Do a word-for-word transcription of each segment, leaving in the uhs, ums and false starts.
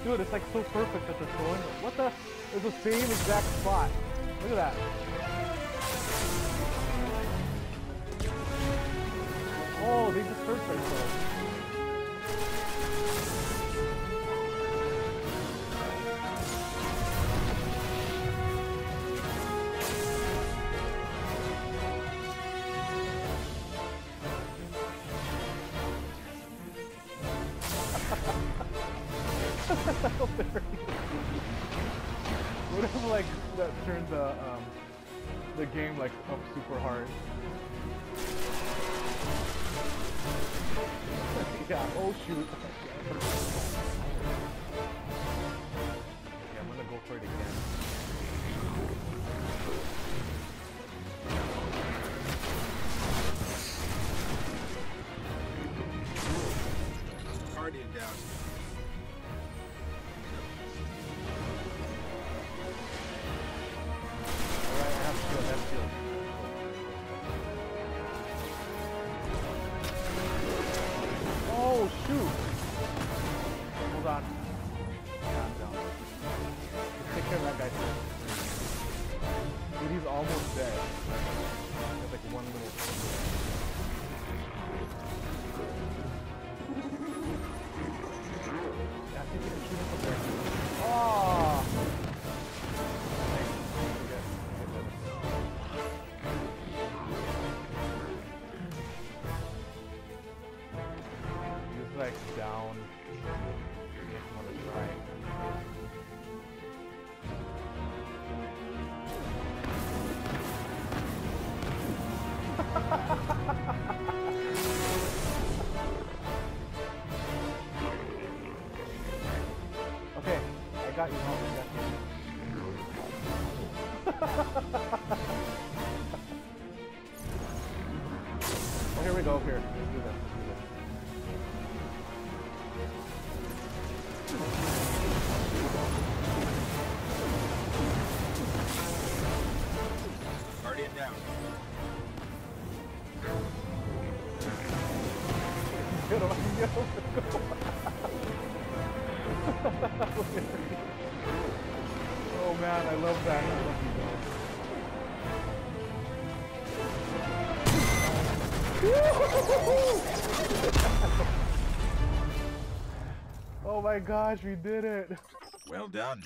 Dude, it's like so perfect that they're throwing it. What the? It's the same exact spot. Look at that. Oh, they just hurt themselves. Whatever, like, that turned the, um, the game, like, up super hard. Yeah, oh shoot. Okay, I'm gonna go for it again. Guardian down. Alright, I have shield, I have shield. Oh shoot! Hold on. Yeah, I'm down. Let's take care of that guy first. Dude, he's almost dead. He has like one little... Yeah, I think we can shoot him from there. Oh! He's like down. I want to try. Okay, I got you, Mom. I got you. Oh, here we go. Here, let's do this. Let's do this. Guardian down. Get on, yo, let's go. Oh man, I love that. I love you guys. Oh my gosh, we did it. Well done.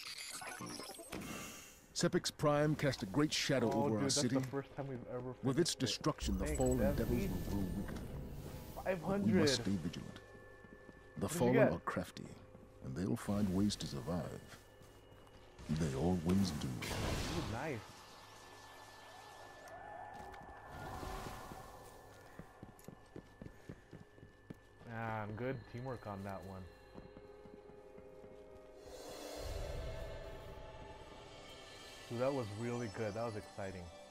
Sepix Prime cast a great shadow Oh, over dude, our that's city. the first time we've ever With its finished it. destruction, the Thanks, fallen Dev. devils will grow weaker. five But we must hundred. stay vigilant. The did you fallen get? are crafty, and they'll find ways to survive. They always do. Ooh, nice. Man, good teamwork on that one. Dude, that was really good. That was exciting.